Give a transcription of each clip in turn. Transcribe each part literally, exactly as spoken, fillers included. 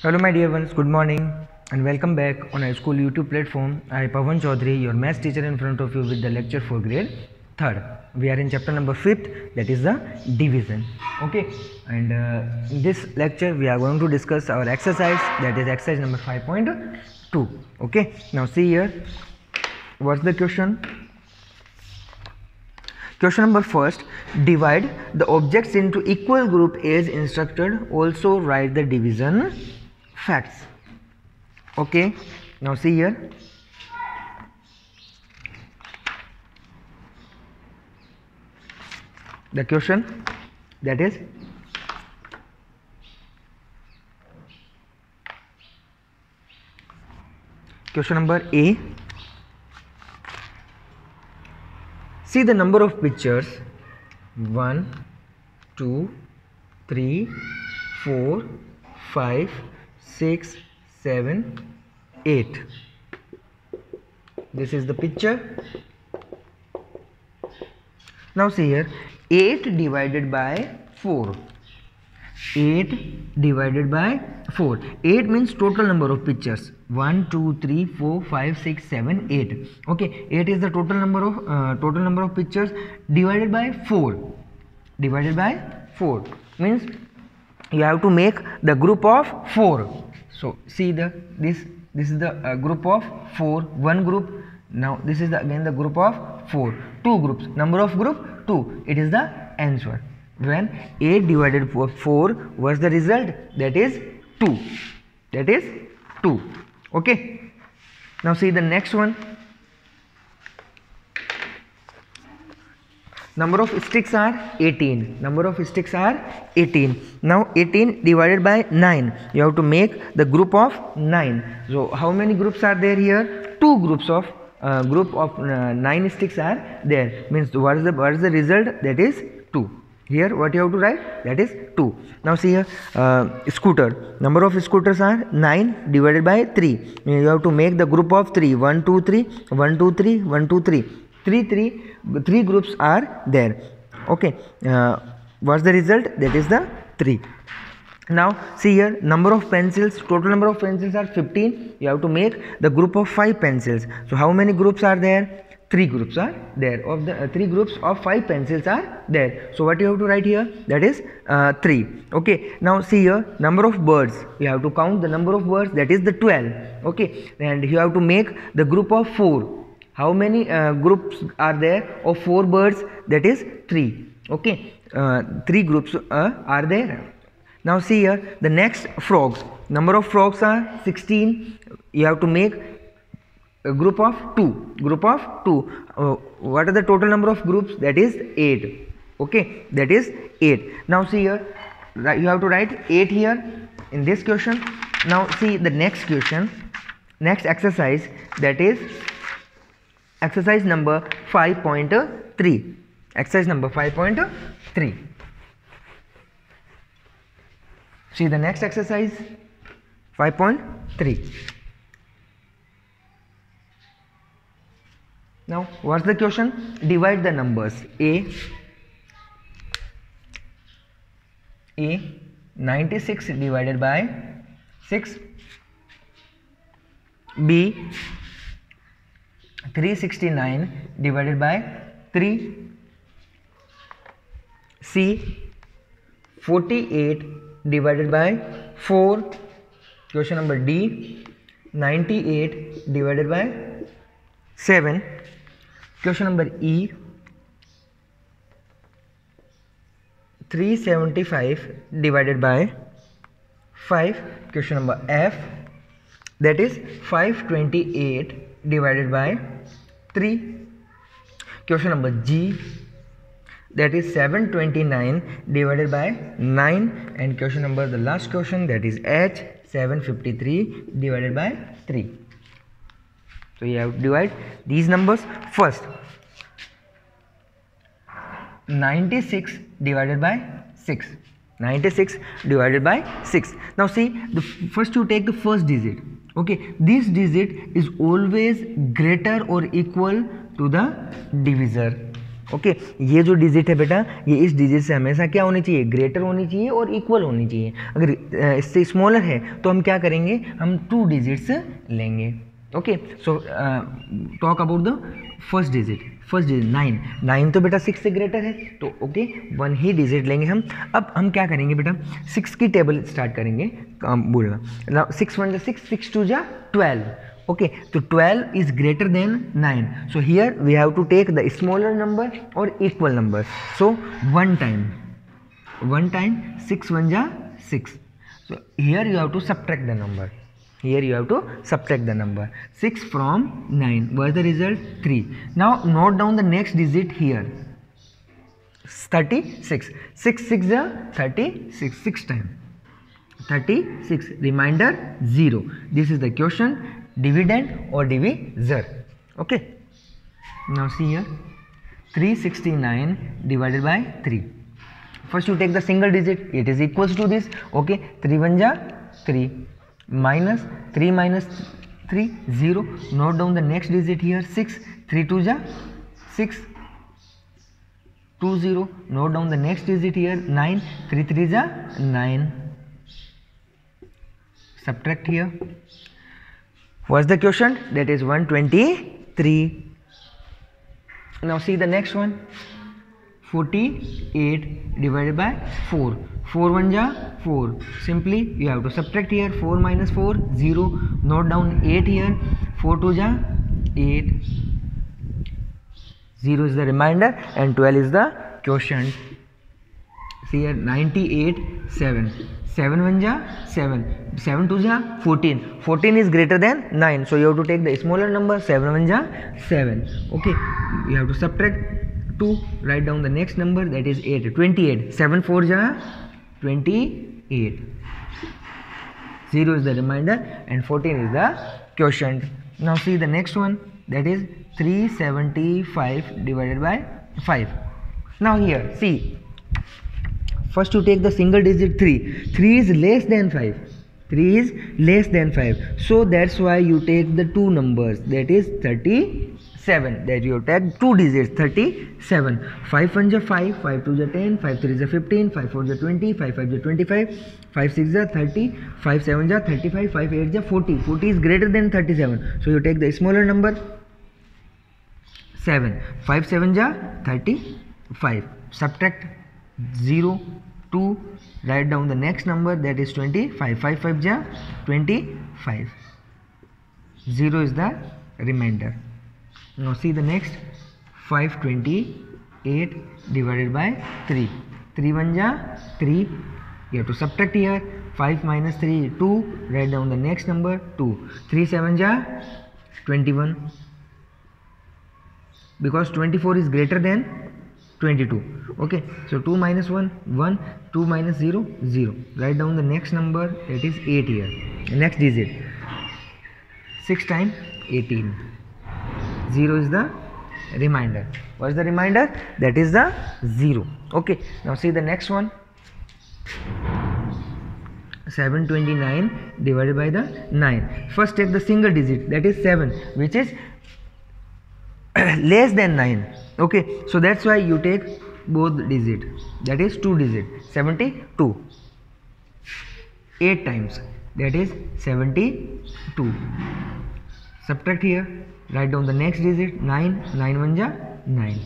Hello my dear ones, good morning and welcome back on our school YouTube platform. I am Pawan Chaudhary, your maths teacher in front of you with the lecture for grade third. We are in chapter number fifth, that is the division. Okay, and uh, in this lecture we are going to discuss our exercise, that is exercise number five point two. Okay, now see here, what's the question? Question number first, divide the objects into equal group as instructed. Also write the division facts. Okay, now see here. The question, that is question number A. See the number of pictures one, two, three, four, five, six, seven, eight. This is the picture. Now see here, eight divided by four. eight divided by four. eight means total number of pictures. one, two, three, four, five, six, seven, eight. Okay, eight is the total number of uh, total number of pictures divided by four. Divided by four means you have to make the group of four. So see the this this is the uh, group of four, one group. Now this is the, again the group of four, two groups. Number of group two. It is the answer. When eight divided by four was the result, that is two. That is two. Okay. Now see the next one. Number of sticks are eighteen. Number of sticks are eighteen. Now eighteen divided by nine. You have to make the group of nine. So how many groups are there here? Two groups of uh, group of uh, nine sticks are there. Means what is the what is the result? That is two. Here what you have to write? That is two. Now see here, uh, scooter. Number of scooters are nine divided by three. You have to make the group of three. one, two, three, one, two, three, one, two, three. Three, three, three groups are there. Okay. Uh, what's the result? That is the three. Now see here, number of pencils. Total number of pencils are fifteen. You have to make the group of five pencils. So how many groups are there? Three groups are there. Of the uh, three groups of five pencils are there. So what you have to write here? That is uh, three. Okay. Now see here, number of birds. You have to count the number of birds. That is the twelve. Okay. And you have to make the group of four. How many uh, groups are there of four birds? That is three. Okay. Uh, three groups uh, are there. Now see here, the next frogs. Number of frogs are sixteen. You have to make a group of two. Group of two. Uh, what are the total number of groups? That is eight. Okay. That is eight. Now see here, you have to write eight here in this question. Now see the next question. Next exercise, that is exercise number five point three. Exercise number five point three. See the next exercise, five point three. Now what's the question? Divide the numbers. A A ninety-six divided by six. B three sixty-nine divided by three. C forty-eight divided by four. Question number D ninety-eight divided by seven. Question number E three seventy-five divided by five. Question number F, that is five twenty-eight divided by three. Question number G, that is seven twenty-nine divided by nine. And question number, the last question, that is H, seven fifty-three divided by three. So you have to divide these numbers. First, ninety-six divided by six. ninety-six divided by six. Now see, the first you take the first digit. Okay, this digit is always greater or equal to the divisor. Okay, ये जो digit है बेटा, ये इस digit से हमेशा क्या होनी चाहिए, ग्रेटर होनी चाहिए और इक्वल होनी चाहिए। अगर इससे स्मॉलर है तो हम क्या करेंगे, हम टू डिजिट्स लेंगे। Okay, so talk about the first digit. First digit nine, nine तो बेटा सिक्स से ग्रेटर है, तो ओके वन ही डिजिट लेंगे हम। अब हम क्या करेंगे बेटा, सिक्स की टेबल स्टार्ट करेंगे बोलना। सिक्स वन जा सिक्स, सिक्स टू जा ट्वेल्व। ओके, तो twelve is greater than nine, so here we have to take the smaller number और equal number. So one time, one time six one जा six, so here you have to subtract the number. Here you have to subtract the number. six from nine. What is the result? three. Now note down the next digit here. thirty-six. six six is thirty-six. six times thirty-six. Remainder zero. This is the quotient, dividend or divisor. Okay. Now see here. three hundred sixty-nine divided by three. First you take the single digit, it is equals to this. Okay, three one ja three, minus three minus three, zero. Note down the next digit here, six. three two ja six, two zero. Note down the next digit here, nine. three three ja nine. Subtract here. What's the quotient? That is one hundred twenty-three. Now see the next one. forty-eight divided by four. four one ja four. Simply you have to subtract here. four minus four, zero. Note down eight here. four two ja eight. zero is the remainder and twelve is the quotient. See here, ninety-eight, seven. seven one ja seven. seven two ja fourteen. fourteen is greater than nine. So you have to take the smaller number. seven one ja seven. Okay, you have to subtract two, write down the next number, that is eight. twenty-eight. seven four ja twenty-eight. zero is the remainder and fourteen is the quotient. Now see the next one, that is three hundred seventy-five divided by five. Now here see, first you take the single digit three. three is less than five. three is less than five. So that's why you take the two numbers, that is thirty-seven. That you take two digits, thirty-seven. five one ja five, five two ja ten, five three ja fifteen, five four ja twenty, five five ja twenty-five, five six ja thirty, five seven ja thirty-five, five eight ja forty. forty is greater than thirty-seven. So you take the smaller number, seven. five seven ja thirty-five. Subtract zero, two, write down the next number, that is twenty-five. five five ja twenty-five. zero is the remainder. Now see the next, five hundred twenty-eight divided by three. three one ja three. You have to subtract here. five minus three, two. Write down the next number, two. three seven ja twenty-one. Because twenty-four is greater than twenty-two. Okay, so two minus one, one. two minus zero, zero. Write down the next number, that is eight here. Next digit, six times eighteen. zero is the remainder. What is the remainder? That is the zero. Okay, now see the next one, seven hundred twenty-nine divided by the nine. First take the single digit, that is seven, which is less than nine. Okay, so that's why you take both digit, that is two digit, seventy-two. eight times, that is seventy-two. Subtract here, write down the next digit, nine. nine one ja nine.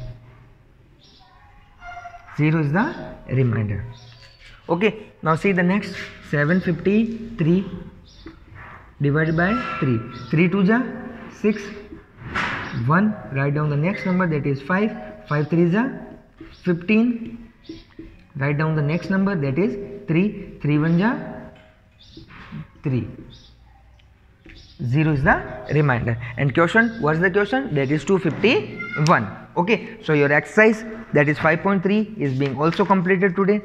zero is the remainder. Okay, now see the next, seven hundred fifty-three divided by three. three two ja six. one. Write down the next number, that is five. five three ja fifteen. Write down the next number, that is three. three one ja three. zero is the remainder and quotient, what is the quotient? That is two hundred fifty-one. Okay, so your exercise, that is five point three, is being also completed today.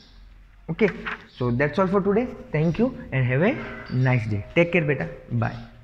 Okay, so that's all for today. Thank you and have a nice day. Take care beta. Bye.